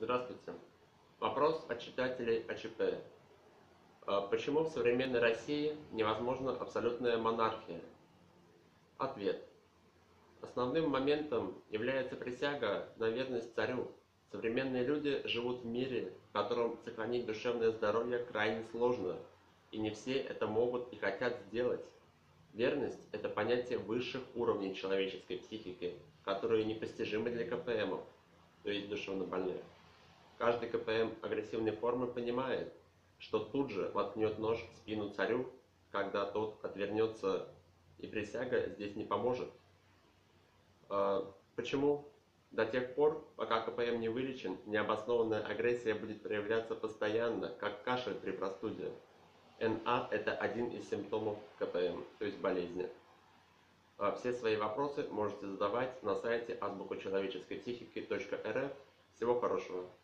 Здравствуйте. Вопрос от читателей АЧП. Почему в современной России невозможна абсолютная монархия? Ответ. Основным моментом является присяга на верность царю. Современные люди живут в мире, в котором сохранить душевное здоровье крайне сложно, и не все это могут и хотят сделать. Верность – это понятие высших уровней человеческой психики, которые непостижимы для КПМов, то есть душевнобольных. Каждый КПМ агрессивной формы понимает, что тут же воткнет нож в спину царю, когда тот отвернется, и присяга здесь не поможет. Почему? До тех пор, пока КПМ не вылечен, необоснованная агрессия будет проявляться постоянно, как кашель при простуде. НА – это один из симптомов КПМ, то есть болезни. Все свои вопросы можете задавать на сайте азбукачеловеческой психики.рф. Всего хорошего.